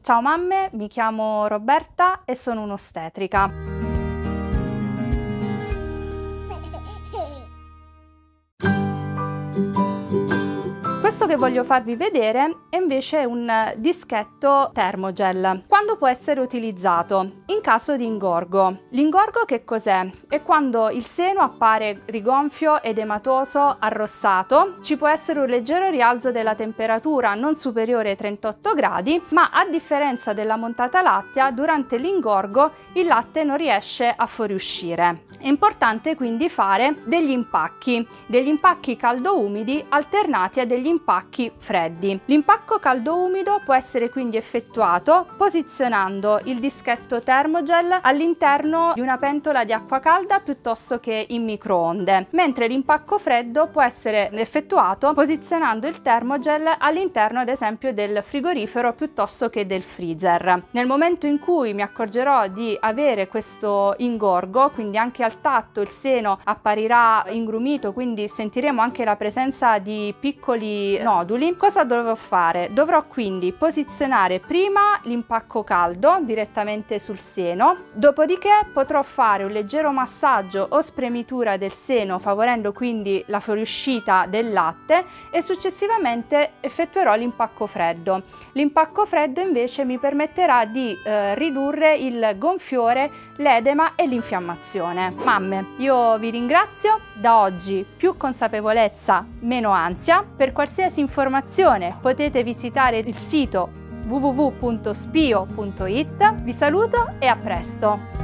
Ciao mamme, mi chiamo Roberta e sono un'ostetrica. Questo che voglio farvi vedere è invece un dischetto termogel. Quando può essere utilizzato? In caso di ingorgo. L'ingorgo che cos'è? È quando il seno appare rigonfio, edematoso, arrossato. Ci può essere un leggero rialzo della temperatura non superiore ai 38 gradi, ma a differenza della montata lattea, durante l'ingorgo il latte non riesce a fuoriuscire. È importante quindi fare degli impacchi caldo-umidi alternati a degli impacchi freddi. L'impacco caldo-umido può essere quindi effettuato posizionando il dischetto termogel all'interno di una pentola di acqua calda piuttosto che in microonde, mentre l'impacco freddo può essere effettuato posizionando il termogel all'interno ad esempio del frigorifero piuttosto che del freezer. Nel momento in cui mi accorgerò di avere questo ingorgo, quindi anche al tatto il seno apparirà ingrumito, quindi sentiremo anche la presenza di piccoli noduli, cosa dovrò fare? Dovrò quindi posizionare prima l'impacco caldo direttamente sul seno, dopodiché potrò fare un leggero massaggio o spremitura del seno favorendo quindi la fuoriuscita del latte e successivamente effettuerò l'impacco freddo. L'impacco freddo invece mi permetterà di ridurre il gonfiore, l'edema e l'infiammazione. Mamme, io vi ringrazio, da oggi più consapevolezza, meno ansia. Per qualsiasi informazione potete visitare il sito www.spio.it. Vi saluto e a presto!